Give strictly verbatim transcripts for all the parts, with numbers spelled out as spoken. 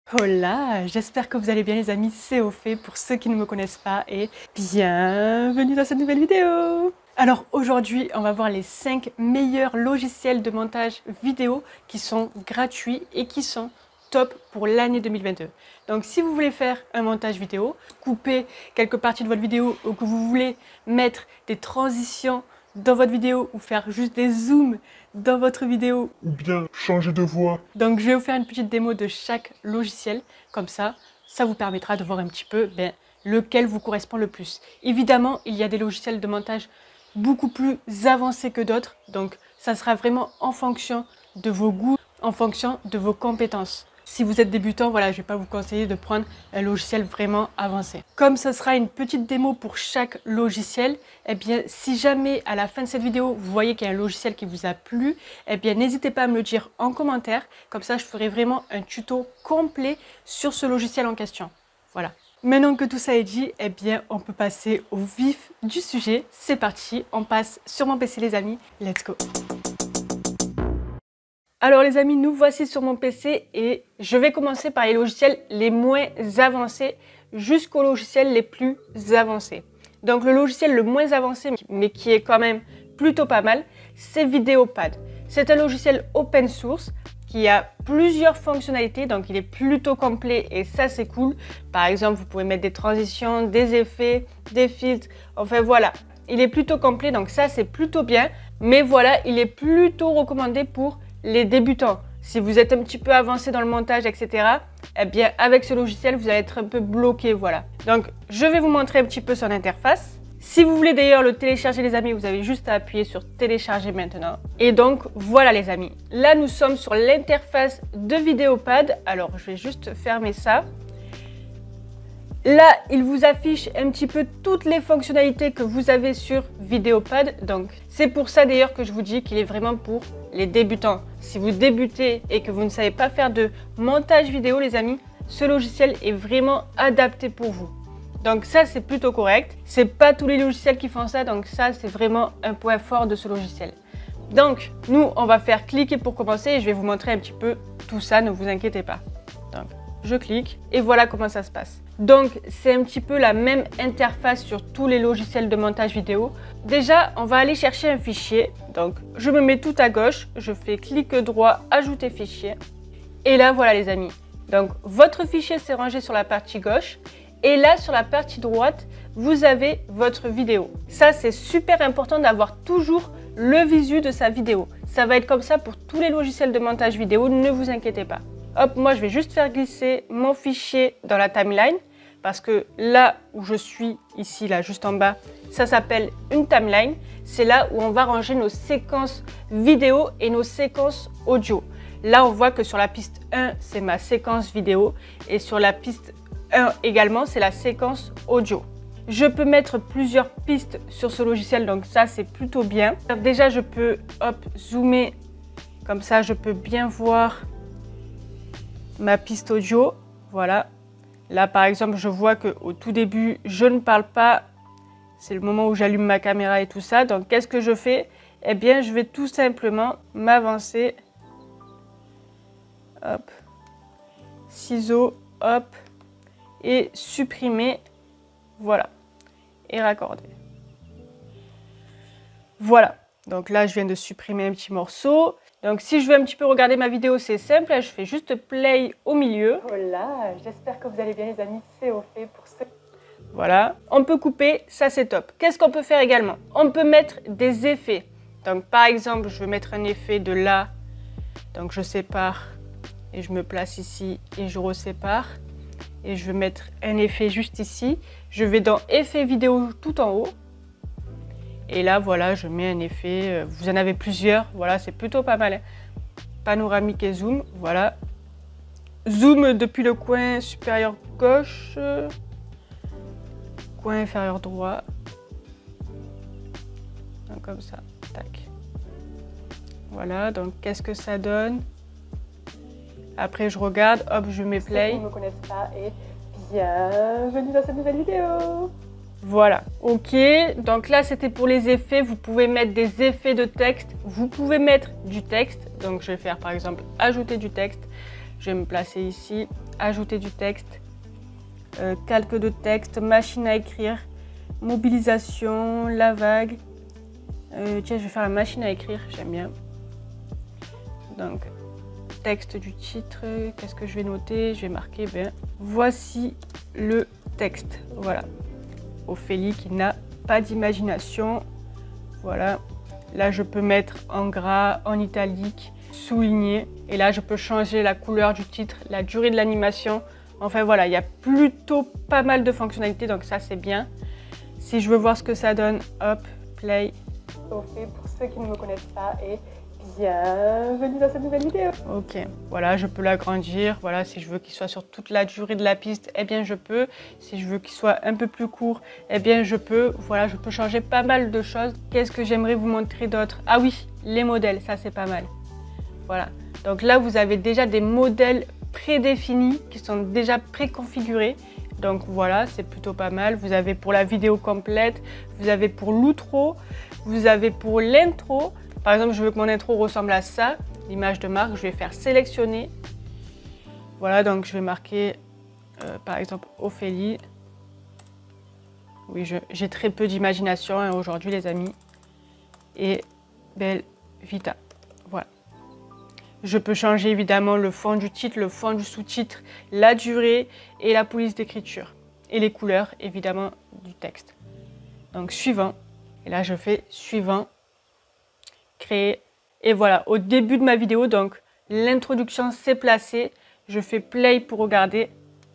Hola, j'espère que vous allez bien les amis, c'est Ophé pour ceux qui ne me connaissent pas et bienvenue dans cette nouvelle vidéo. Alors aujourd'hui, on va voir les cinq meilleurs logiciels de montage vidéo qui sont gratuits et qui sont top pour l'année deux mille vingt-deux. Donc si vous voulez faire un montage vidéo, couper quelques parties de votre vidéo ou que vous voulez mettre des transitions dans votre vidéo ou faire juste des zooms dans votre vidéo ou bien changer de voix. Donc je vais vous faire une petite démo de chaque logiciel, comme ça, ça vous permettra de voir un petit peu ben, lequel vous correspond le plus. Évidemment, il y a des logiciels de montage beaucoup plus avancés que d'autres, donc ça sera vraiment en fonction de vos goûts, en fonction de vos compétences. Si vous êtes débutant, voilà, je ne vais pas vous conseiller de prendre un logiciel vraiment avancé. Comme ce sera une petite démo pour chaque logiciel, eh bien, si jamais à la fin de cette vidéo, vous voyez qu'il y a un logiciel qui vous a plu, eh bien, n'hésitez pas à me le dire en commentaire. Comme ça, je ferai vraiment un tuto complet sur ce logiciel en question. Voilà. Maintenant que tout ça est dit, eh bien, on peut passer au vif du sujet. C'est parti, on passe sur mon P C les amis. Let's go! Alors les amis, nous voici sur mon P C et je vais commencer par les logiciels les moins avancés jusqu'aux logiciels les plus avancés. Donc le logiciel le moins avancé, mais qui est quand même plutôt pas mal, c'est Videopad. C'est un logiciel open source qui a plusieurs fonctionnalités, donc il est plutôt complet et ça c'est cool. Par exemple, vous pouvez mettre des transitions, des effets, des filtres, enfin voilà. Il est plutôt complet, donc ça c'est plutôt bien. Mais voilà, il est plutôt recommandé pour les débutants. Si vous êtes un petit peu avancé dans le montage, et cetera, eh bien, avec ce logiciel, vous allez être un peu bloqué, voilà. Donc, je vais vous montrer un petit peu son interface. Si vous voulez d'ailleurs le télécharger, les amis, vous avez juste à appuyer sur télécharger maintenant. Et donc, voilà, les amis. Là, nous sommes sur l'interface de Videopad. Alors, je vais juste fermer ça. Là, il vous affiche un petit peu toutes les fonctionnalités que vous avez sur Videopad. Donc, c'est pour ça d'ailleurs que je vous dis qu'il est vraiment pour les débutants. Si vous débutez et que vous ne savez pas faire de montage vidéo, les amis, ce logiciel est vraiment adapté pour vous. Donc ça, c'est plutôt correct. C'est pas tous les logiciels qui font ça, donc ça, c'est vraiment un point fort de ce logiciel. Donc, nous, on va faire cliquer pour commencer et je vais vous montrer un petit peu tout ça, ne vous inquiétez pas. Donc, je clique et voilà comment ça se passe. Donc, c'est un petit peu la même interface sur tous les logiciels de montage vidéo. Déjà, on va aller chercher un fichier. Donc, je me mets tout à gauche, je fais clic droit, ajouter fichier. Et là, voilà les amis. Donc, votre fichier s'est rangé sur la partie gauche. Et là, sur la partie droite, vous avez votre vidéo. Ça, c'est super important d'avoir toujours le visu de sa vidéo. Ça va être comme ça pour tous les logiciels de montage vidéo, ne vous inquiétez pas. Hop, moi, je vais juste faire glisser mon fichier dans la timeline. Parce que là où je suis, ici, là, juste en bas, ça s'appelle une timeline. C'est là où on va ranger nos séquences vidéo et nos séquences audio. Là, on voit que sur la piste un, c'est ma séquence vidéo. Et sur la piste un également, c'est la séquence audio. Je peux mettre plusieurs pistes sur ce logiciel, donc ça, c'est plutôt bien. Déjà, je peux, hop, zoomer. Comme ça, je peux bien voir ma piste audio. Voilà. Là, par exemple, je vois qu'au tout début, je ne parle pas. C'est le moment où j'allume ma caméra et tout ça. Donc, qu'est-ce que je fais? Eh bien, je vais tout simplement m'avancer. Hop. Ciseaux, hop. Et supprimer. Voilà. Et raccorder. Voilà. Donc là, je viens de supprimer un petit morceau. Donc, si je veux un petit peu regarder ma vidéo, c'est simple. Je fais juste play au milieu. Voilà, j'espère que vous allez bien, les amis. C'est Ophé pour ce... Voilà. On peut couper, ça c'est top. Qu'est-ce qu'on peut faire également? On peut mettre des effets. Donc, par exemple, je veux mettre un effet de là. Donc, je sépare et je me place ici et je resépare. Et je veux mettre un effet juste ici. Je vais dans effet vidéo tout en haut. Et là, voilà, je mets un effet. Vous en avez plusieurs. Voilà, c'est plutôt pas mal. Hein. Panoramique et zoom. Voilà. Zoom depuis le coin supérieur gauche. Coin inférieur droit. Donc, comme ça. Tac. Voilà, donc qu'est-ce que ça donne? Après, je regarde. Hop, je mets play. Ceux qui ne me connaissent pas et bienvenue dans cette nouvelle vidéo. Voilà, ok, donc là c'était pour les effets, vous pouvez mettre des effets de texte, vous pouvez mettre du texte, donc je vais faire par exemple ajouter du texte, je vais me placer ici, ajouter du texte, euh, calque de texte, machine à écrire, mobilisation, la vague. Euh, tiens, je vais faire la machine à écrire, j'aime bien. Donc, texte du titre, qu'est-ce que je vais noter? Je vais marquer, ben, voici le texte. Voilà. Ophélie qui n'a pas d'imagination. Voilà. Là, je peux mettre en gras, en italique, souligné. Et là, je peux changer la couleur du titre, la durée de l'animation. Enfin, voilà, il y a plutôt pas mal de fonctionnalités, donc ça, c'est bien. Si je veux voir ce que ça donne, hop, play. Ok, pour ceux qui ne me connaissent pas, et bienvenue dans cette nouvelle vidéo. Ok, voilà, je peux l'agrandir. Voilà, si je veux qu'il soit sur toute la durée de la piste, eh bien je peux. Si je veux qu'il soit un peu plus court, eh bien je peux. Voilà, je peux changer pas mal de choses. Qu'est-ce que j'aimerais vous montrer d'autre? Ah oui, les modèles, ça c'est pas mal. Voilà, donc là vous avez déjà des modèles prédéfinis qui sont déjà préconfigurés. Donc voilà, c'est plutôt pas mal. Vous avez pour la vidéo complète, vous avez pour l'outro, vous avez pour l'intro. Par exemple, je veux que mon intro ressemble à ça, l'image de marque. Je vais faire sélectionner. Voilà, donc je vais marquer euh, par exemple Ophélie. Oui, j'ai très peu d'imagination hein, aujourd'hui, les amis. Et Belle Vita. Voilà. Je peux changer évidemment le fond du titre, le fond du sous-titre, la durée et la police d'écriture. Et les couleurs, évidemment, du texte. Donc, suivant. Et là, je fais suivant. Créer. Et voilà, au début de ma vidéo, donc, l'introduction s'est placée. Je fais play pour regarder.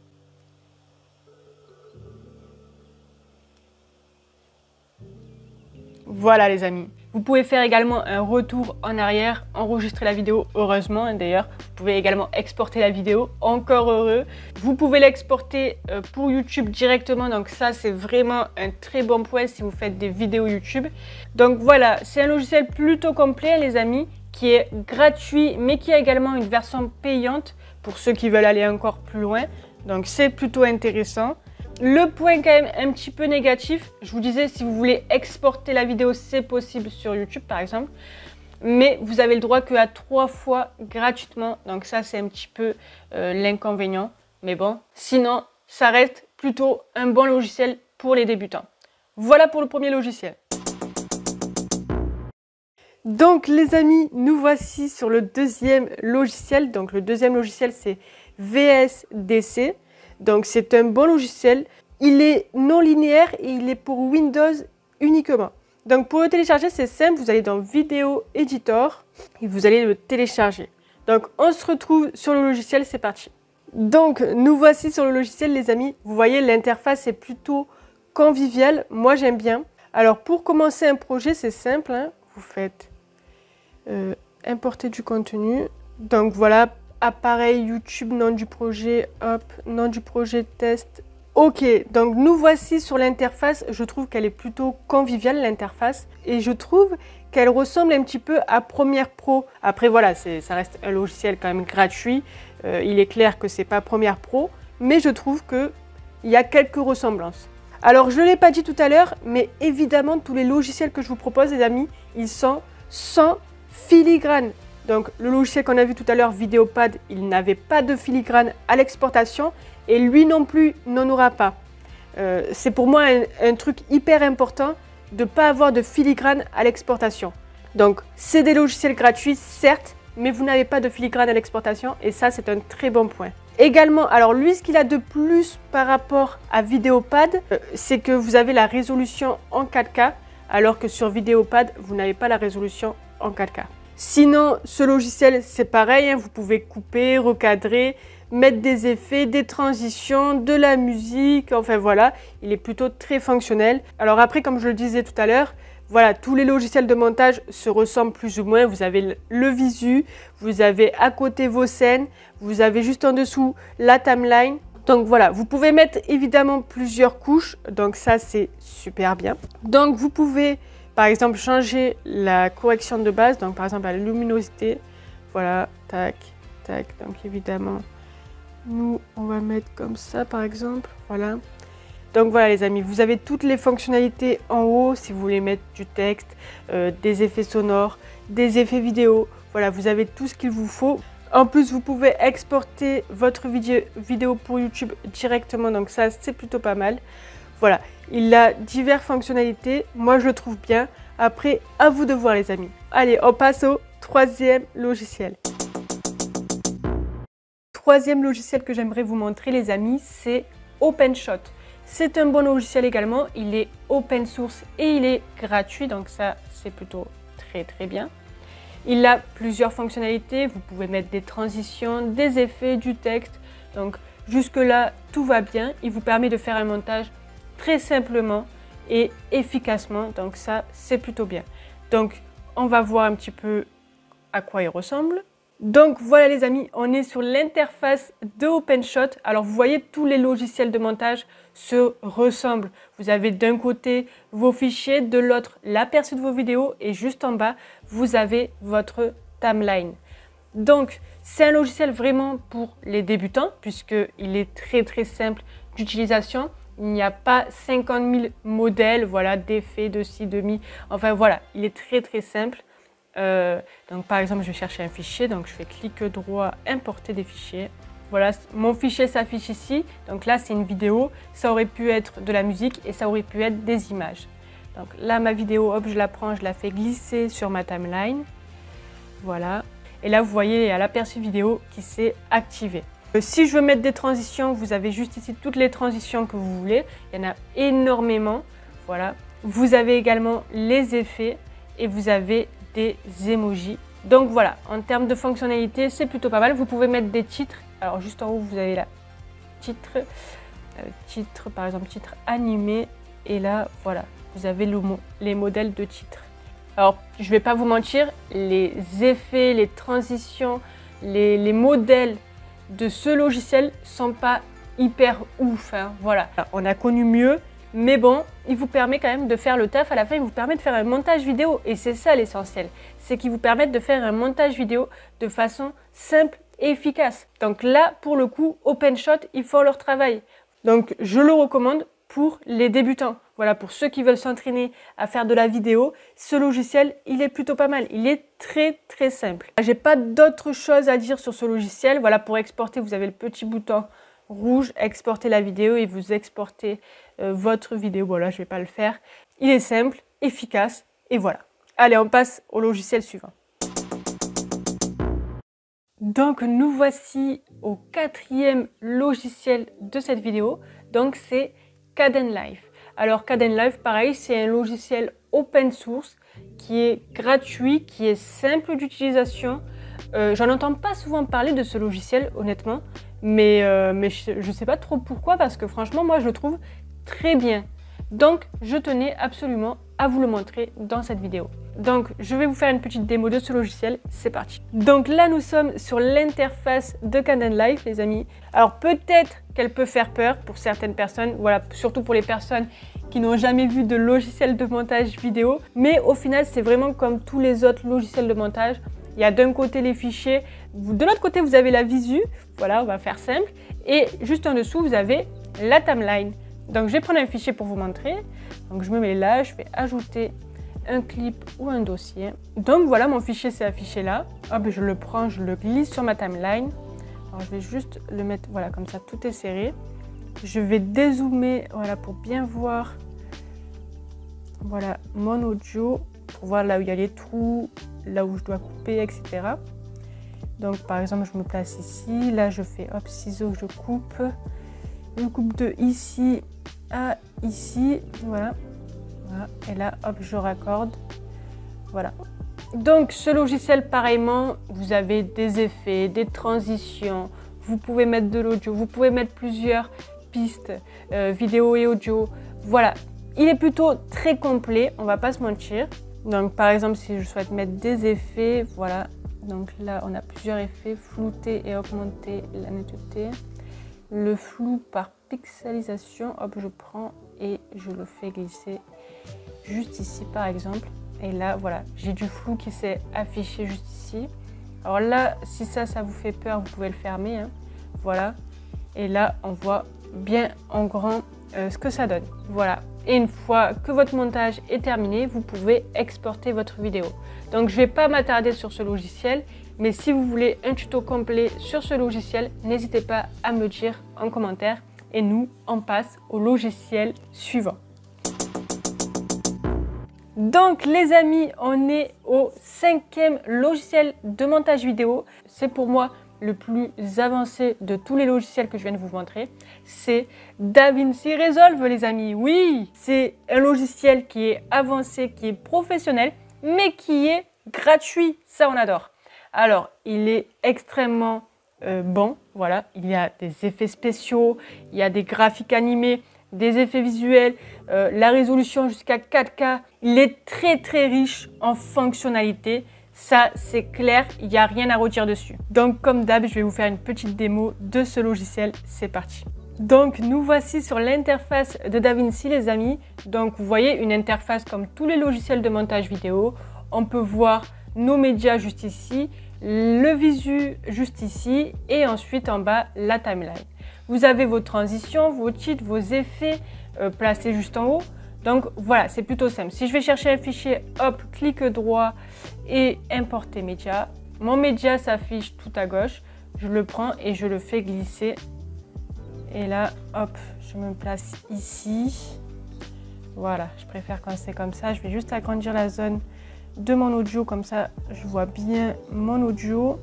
Voilà, les amis. Vous pouvez faire également un retour en arrière, enregistrer la vidéo, heureusement d'ailleurs. Vous pouvez également exporter la vidéo, encore heureux. Vous pouvez l'exporter pour YouTube directement, donc ça c'est vraiment un très bon point si vous faites des vidéos YouTube. Donc voilà, c'est un logiciel plutôt complet les amis, qui est gratuit mais qui a également une version payante pour ceux qui veulent aller encore plus loin. Donc c'est plutôt intéressant. Le point quand même un petit peu négatif, je vous disais si vous voulez exporter la vidéo c'est possible sur YouTube par exemple, mais vous avez le droit qu'à trois fois gratuitement, donc ça c'est un petit peu euh, l'inconvénient, mais bon, sinon ça reste plutôt un bon logiciel pour les débutants. Voilà pour le premier logiciel. Donc les amis, nous voici sur le deuxième logiciel, donc le deuxième logiciel c'est V S D C. Donc c'est un bon logiciel, il est non linéaire et il est pour Windows uniquement. Donc pour le télécharger c'est simple, vous allez dans Vidéo Editor et vous allez le télécharger. Donc on se retrouve sur le logiciel, c'est parti. Donc nous voici sur le logiciel les amis, vous voyez l'interface est plutôt conviviale, moi j'aime bien. Alors pour commencer un projet c'est simple, hein. Vous faites euh, importer du contenu, donc voilà. Appareil YouTube, nom du projet, hop, nom du projet test. Ok, donc nous voici sur l'interface. Je trouve qu'elle est plutôt conviviale l'interface et je trouve qu'elle ressemble un petit peu à Premiere Pro. Après voilà, ça reste un logiciel quand même gratuit. Euh, il est clair que c'est pas Premiere Pro, mais je trouve qu'il y a quelques ressemblances. Alors je ne l'ai pas dit tout à l'heure, mais évidemment tous les logiciels que je vous propose les amis, ils sont sans filigrane. Donc le logiciel qu'on a vu tout à l'heure, Vidéopad, il n'avait pas de filigrane à l'exportation et lui non plus n'en aura pas. Euh, c'est pour moi un, un truc hyper important de ne pas avoir de filigrane à l'exportation. Donc c'est des logiciels gratuits certes, mais vous n'avez pas de filigrane à l'exportation et ça c'est un très bon point. Également, alors lui ce qu'il a de plus par rapport à Vidéopad, euh, c'est que vous avez la résolution en quatre K alors que sur Vidéopad vous n'avez pas la résolution en quatre K. Sinon, ce logiciel, c'est pareil, hein, vous pouvez couper, recadrer, mettre des effets, des transitions, de la musique, enfin voilà, il est plutôt très fonctionnel. Alors après, comme je le disais tout à l'heure, voilà, tous les logiciels de montage se ressemblent plus ou moins. Vous avez le visu, vous avez à côté vos scènes, vous avez juste en dessous la timeline. Donc voilà, vous pouvez mettre évidemment plusieurs couches, donc ça c'est super bien. Donc vous pouvez par exemple changer la correction de base, donc par exemple la luminosité, voilà, tac, tac, donc évidemment, nous on va mettre comme ça par exemple, voilà. Donc voilà les amis, vous avez toutes les fonctionnalités en haut si vous voulez mettre du texte, euh, des effets sonores, des effets vidéo, voilà, vous avez tout ce qu'il vous faut. En plus, vous pouvez exporter votre vidéo, vidéo pour YouTube directement, donc ça, c'est plutôt pas mal. Voilà, il a diverses fonctionnalités, moi je le trouve bien. Après, à vous de voir les amis. Allez, on passe au troisième logiciel. Troisième logiciel que j'aimerais vous montrer les amis, c'est OpenShot. C'est un bon logiciel également, il est open source et il est gratuit, donc ça c'est plutôt très très bien. Il a plusieurs fonctionnalités, vous pouvez mettre des transitions, des effets, du texte, donc jusque là tout va bien. Il vous permet de faire un montage très simplement et efficacement, donc ça c'est plutôt bien. Donc on va voir un petit peu à quoi il ressemble. Donc voilà les amis, on est sur l'interface de OpenShot. Alors vous voyez, tous les logiciels de montage se ressemblent. Vous avez d'un côté vos fichiers, de l'autre l'aperçu de vos vidéos et juste en bas vous avez votre timeline. Donc c'est un logiciel vraiment pour les débutants puisqu'il est très très simple d'utilisation. Il n'y a pas cinquante mille modèles, voilà, d'effets, de ci, de mi. Enfin voilà, il est très très simple. Euh, donc par exemple, je vais chercher un fichier, donc je fais clic droit, importer des fichiers. Voilà, mon fichier s'affiche ici. Donc là, c'est une vidéo. Ça aurait pu être de la musique et ça aurait pu être des images. Donc là, ma vidéo, hop, je la prends, je la fais glisser sur ma timeline. Voilà. Et là, vous voyez, il y a l'aperçu vidéo qui s'est activé. Si je veux mettre des transitions, vous avez juste ici toutes les transitions que vous voulez. Il y en a énormément. Voilà. Vous avez également les effets et vous avez des emojis. Donc voilà, en termes de fonctionnalité, c'est plutôt pas mal. Vous pouvez mettre des titres. Alors juste en haut, vous avez là, titre, euh, titre, par exemple, titre animé. Et là, voilà, vous avez le mot, les modèles de titres. Alors, je vais pas vous mentir, les effets, les transitions, les, les modèles de ce logiciel sont pas hyper ouf, hein, voilà. On a connu mieux, mais bon, il vous permet quand même de faire le taf. À la fin, il vous permet de faire un montage vidéo et c'est ça l'essentiel. C'est qu'il vous permet de faire un montage vidéo de façon simple et efficace. Donc là, pour le coup, OpenShot, ils font leur travail. Donc je le recommande pour les débutants. Voilà, pour ceux qui veulent s'entraîner à faire de la vidéo, ce logiciel, il est plutôt pas mal. Il est très très simple. J'ai pas d'autre chose à dire sur ce logiciel. Voilà, pour exporter, vous avez le petit bouton rouge, exporter la vidéo et vous exportez euh, votre vidéo. Voilà, je vais pas le faire. Il est simple, efficace et voilà. Allez, on passe au logiciel suivant. Donc nous voici au quatrième logiciel de cette vidéo. Donc c'est Kdenlive. Alors Kdenlive, pareil, c'est un logiciel open source qui est gratuit, qui est simple d'utilisation. Euh, J'en entends pas souvent parler de ce logiciel, honnêtement, mais, euh, mais je ne sais pas trop pourquoi, parce que franchement, moi, je le trouve très bien. Donc, je tenais absolument à vous le montrer dans cette vidéo. Donc, je vais vous faire une petite démo de ce logiciel. C'est parti. Donc là, nous sommes sur l'interface de Kdenlive, les amis. Alors, peut-être qu'elle peut faire peur pour certaines personnes. Voilà, surtout pour les personnes qui n'ont jamais vu de logiciel de montage vidéo. Mais au final, c'est vraiment comme tous les autres logiciels de montage. Il y a d'un côté les fichiers, de l'autre côté, vous avez la visu. Voilà, on va faire simple. Et juste en dessous, vous avez la timeline. Donc, je vais prendre un fichier pour vous montrer. Donc, je me mets là, je vais ajouter un clip ou un dossier. Donc, voilà, mon fichier s'est affiché là. Hop, je le prends, je le glisse sur ma timeline. Alors, je vais juste le mettre, voilà, comme ça, tout est serré. Je vais dézoomer, voilà, pour bien voir, voilà, mon audio, pour voir là où il y a les trous, là où je dois couper, et cetera. Donc, par exemple, je me place ici. Là, je fais, hop, ciseaux, je coupe. Je coupe de ici à ici, voilà. Voilà. Et là, hop, je raccorde. Voilà. Donc, ce logiciel, pareillement, vous avez des effets, des transitions. Vous pouvez mettre de l'audio. Vous pouvez mettre plusieurs pistes, euh, vidéo et audio. Voilà. Il est plutôt très complet, on va pas se mentir. Donc, par exemple, si je souhaite mettre des effets, voilà. Donc là, on a plusieurs effets. Flouter et augmenter la netteté. Le flou par pixelisation, hop, je prends et je le fais glisser juste ici par exemple. Et là, voilà, j'ai du flou qui s'est affiché juste ici. Alors là, si ça, ça vous fait peur, vous pouvez le fermer. Hein. Voilà. Et là, on voit bien en grand euh, ce que ça donne. Voilà. Et une fois que votre montage est terminé, vous pouvez exporter votre vidéo. Donc, je ne vais pas m'attarder sur ce logiciel. Mais si vous voulez un tuto complet sur ce logiciel, n'hésitez pas à me le dire en commentaire. Et nous, on passe au logiciel suivant. Donc les amis, on est au cinquième logiciel de montage vidéo. C'est pour moi le plus avancé de tous les logiciels que je viens de vous montrer. C'est DaVinci Resolve les amis. Oui, c'est un logiciel qui est avancé, qui est professionnel, mais qui est gratuit. Ça, on adore. Alors, il est extrêmement euh, bon. Voilà, il y a des effets spéciaux, il y a des graphiques animés, des effets visuels, euh, la résolution jusqu'à quatre K. Il est très très riche en fonctionnalités. Ça, c'est clair, il n'y a rien à redire dessus. Donc, comme d'hab, je vais vous faire une petite démo de ce logiciel. C'est parti. Donc, nous voici sur l'interface de DaVinci, les amis. Donc, vous voyez une interface comme tous les logiciels de montage vidéo. On peut voir nos médias juste ici, le visu juste ici et ensuite en bas, la timeline. Vous avez vos transitions, vos titres, vos effets euh, placés juste en haut. Donc voilà, c'est plutôt simple. Si je vais chercher un fichier, hop, clic droit et importer média. Mon média s'affiche tout à gauche. Je le prends et je le fais glisser. Et là, hop, je me place ici. Voilà, je préfère quand c'est comme ça. Je vais juste agrandir la zone de mon audio, comme ça je vois bien mon audio.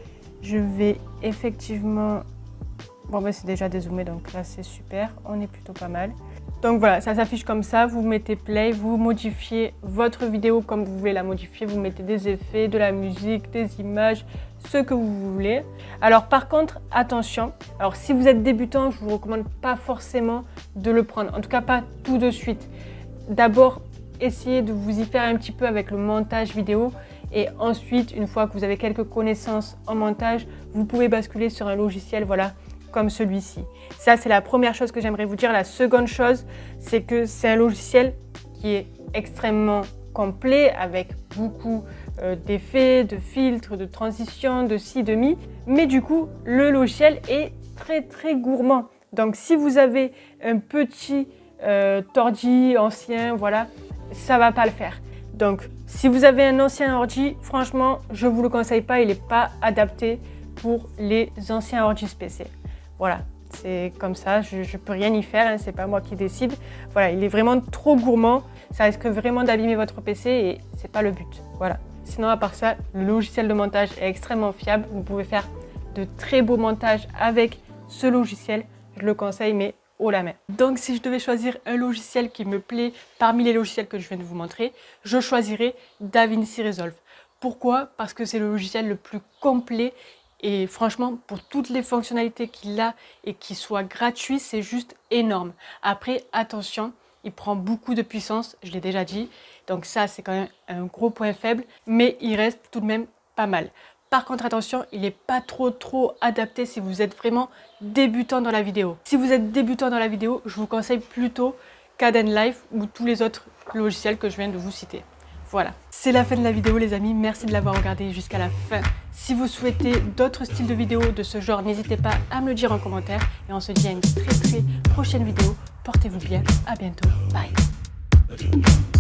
Je vais effectivement... Bon, ben c'est déjà dézoomé, donc là c'est super. On est plutôt pas mal. Donc voilà, ça s'affiche comme ça, vous mettez play, vous modifiez votre vidéo comme vous voulez la modifier, vous mettez des effets, de la musique, des images, ce que vous voulez. Alors par contre, attention, alors si vous êtes débutant, je ne vous recommande pas forcément de le prendre, en tout cas pas tout de suite. D'abord, essayez de vous y faire un petit peu avec le montage vidéo et ensuite, une fois que vous avez quelques connaissances en montage, vous pouvez basculer sur un logiciel, voilà, comme celui-ci. Ça, c'est la première chose que j'aimerais vous dire. La seconde chose, c'est que c'est un logiciel qui est extrêmement complet avec beaucoup euh, d'effets, de filtres, de transitions, de ci, de mi. Mais du coup, le logiciel est très, très gourmand. Donc, si vous avez un petit euh, ordi ancien, voilà, ça va pas le faire. Donc, si vous avez un ancien ordi, franchement, je vous le conseille pas. Il n'est pas adapté pour les anciens ordis P C. Voilà, c'est comme ça, je ne peux rien y faire, hein, c'est pas moi qui décide. Voilà, il est vraiment trop gourmand, ça risque vraiment d'abîmer votre P C et c'est pas le but. Voilà. Sinon, à part ça, le logiciel de montage est extrêmement fiable. Vous pouvez faire de très beaux montages avec ce logiciel. Je le conseille, mais haut la main. Donc, si je devais choisir un logiciel qui me plaît parmi les logiciels que je viens de vous montrer, je choisirais DaVinci Resolve. Pourquoi? Parce que c'est le logiciel le plus complet. Et franchement, pour toutes les fonctionnalités qu'il a et qu'il soit gratuit, c'est juste énorme. Après, attention, il prend beaucoup de puissance, je l'ai déjà dit. Donc ça, c'est quand même un gros point faible, mais il reste tout de même pas mal. Par contre, attention, il n'est pas trop trop adapté si vous êtes vraiment débutant dans la vidéo. Si vous êtes débutant dans la vidéo, je vous conseille plutôt Kdenlive ou tous les autres logiciels que je viens de vous citer. Voilà, c'est la fin de la vidéo les amis, merci de l'avoir regardé jusqu'à la fin. Si vous souhaitez d'autres styles de vidéos de ce genre, n'hésitez pas à me le dire en commentaire. Et on se dit à une très très prochaine vidéo. Portez-vous bien, à bientôt, bye.